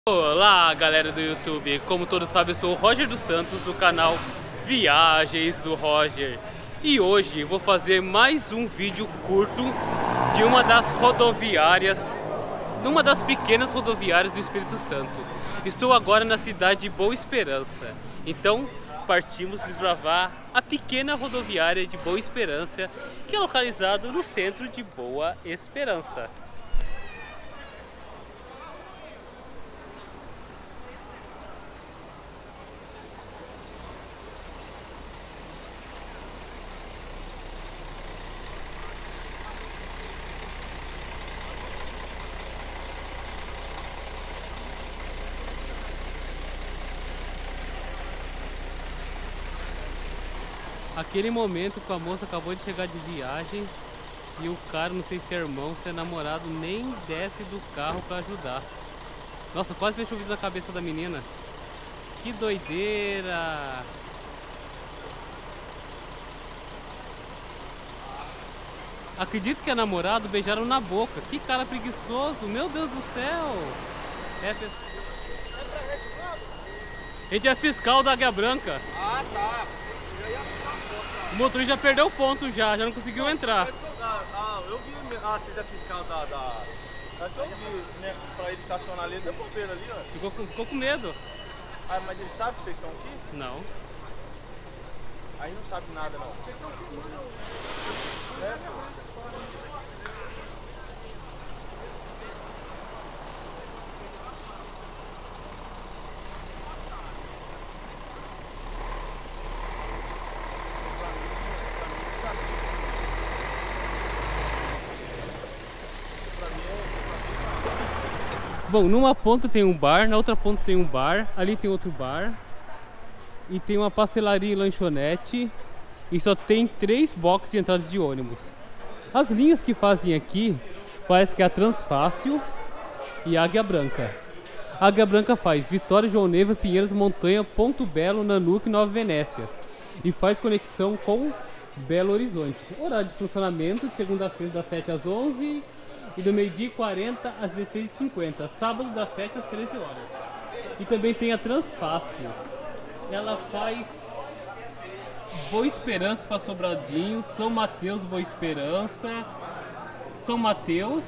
Olá galera do YouTube, como todos sabem eu sou o Roger dos Santos do canal Viagens do Roger. E hoje vou fazer mais um vídeo curto de uma das rodoviárias, numa das pequenas rodoviárias do Espírito Santo. Estou agora na cidade de Boa Esperança, então partimos desbravar a pequena rodoviária de Boa Esperança, que é localizado no centro de Boa Esperança. Aquele momento que a moça acabou de chegar de viagem e o cara, não sei se é irmão, se é namorado, nem desce do carro pra ajudar. Nossa, quase fechou o vidro na cabeça da menina. Que doideira! Acredito que é namorado, beijaram na boca. Que cara preguiçoso, meu Deus do céu! A gente é fiscal da Águia Branca. Ah, tá. O motorista já perdeu o ponto já não conseguiu entrar. Eu vi. Ah, vocês é fiscal da. Acho que eu vi, né? Pra ele estacionar ali, deu bobeira ali, ó. Ficou com medo. Ah, mas ele sabe que vocês estão aqui? Não. Aí não sabe nada, não. Vocês estão filmando. É? Bom, numa ponta tem um bar, na outra ponta tem um bar, ali tem outro bar. E tem uma pastelaria e lanchonete. E só tem 3 boxes de entrada de ônibus. As linhas que fazem aqui, parece que é a Transfácil e a Águia Branca. A Águia Branca faz Vitória, João Neiva, Pinheiros, Montanha, Ponto Belo, Nanuque e Nova Venécias. E faz conexão com Belo Horizonte. Horário de funcionamento de segunda a sexta das 7 às 11 e do meio-dia 40 às 16h50. Sábado das 7 às 13 horas. E também tem a Transfácil. Ela faz Boa Esperança para Sobradinho, São Mateus, Boa Esperança, São Mateus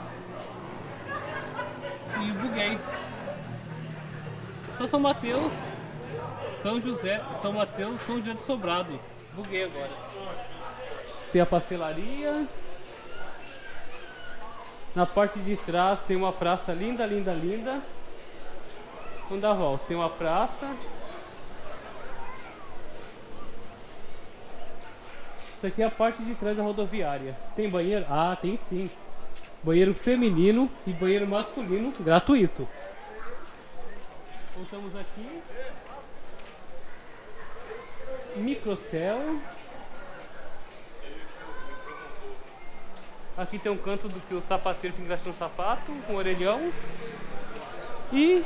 e buguei. Só São Mateus, São José, São Mateus, São José do Sobrado. Buguei agora. Tem a pastelaria. Na parte de trás tem uma praça linda, linda, linda. Vamos dar a volta. Tem uma praça. Isso aqui é a parte de trás da rodoviária. Tem banheiro? Ah, tem sim. Banheiro feminino e banheiro masculino gratuito. Voltamos aqui. Microcel. Aqui tem um canto do que o sapateiro se encaixa no sapato, com orelhão. E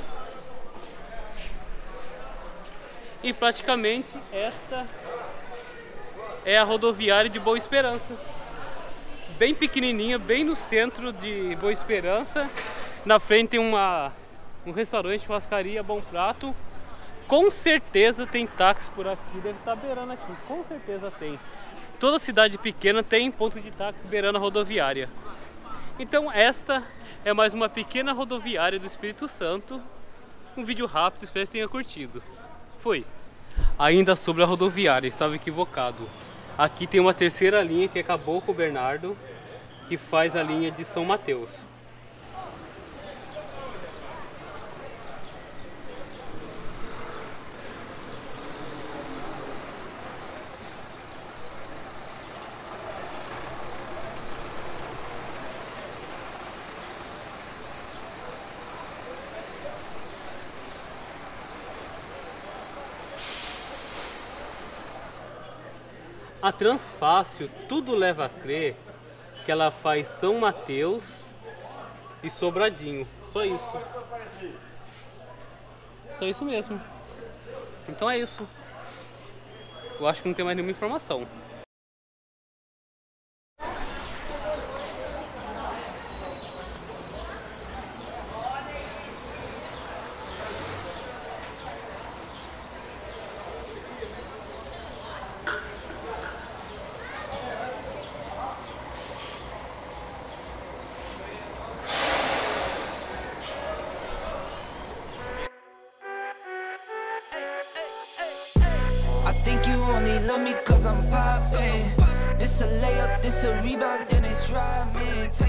praticamente esta é a rodoviária de Boa Esperança. Bem pequenininha, bem no centro de Boa Esperança. Na frente tem um restaurante, churrascaria, Bom Prato. Com certeza tem táxi por aqui, deve estar beirando aqui, com certeza tem. Toda cidade pequena tem ponto de táxi beirando a rodoviária. Então esta é mais uma pequena rodoviária do Espírito Santo. Um vídeo rápido, espero que tenha curtido. Fui. Ainda sobre a rodoviária, estava equivocado. Aqui tem uma terceira linha que acabou com o Bernardo, que faz a linha de São Mateus. A Transfácil, tudo leva a crer que ela faz São Mateus e Sobradinho. Só isso. Só isso mesmo. Então é isso. Eu acho que não tem mais nenhuma informação. love me cause I'm poppin'. This a layup, this a rebound, then it's right, man.